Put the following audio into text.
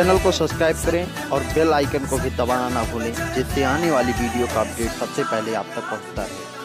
Channel को subscribe करें और बेल आइकन को भी दबाना ना भूलें, जिससे आने वाली वीडियो का अपडेट सबसे पहले आप तक पहुंचता है।